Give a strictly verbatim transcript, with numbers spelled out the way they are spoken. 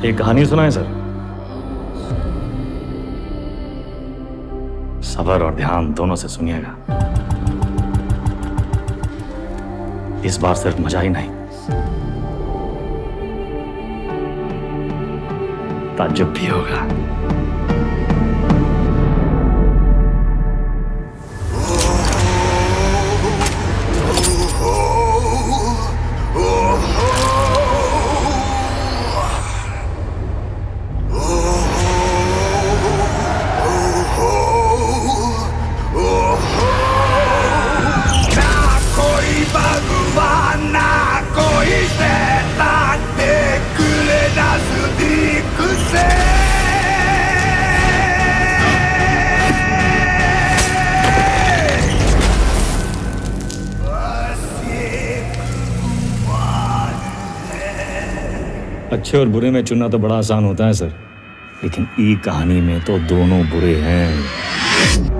एक कहानी सुनाए सर। सब्र और ध्यान दोनों से सुनिएगा। इस बार सिर्फ मजा ही नहीं, ताज्जुब भी होगा। अच्छे और बुरे में चुनना तो बड़ा आसान होता है सर, लेकिन ई कहानी में तो दोनों बुरे हैं।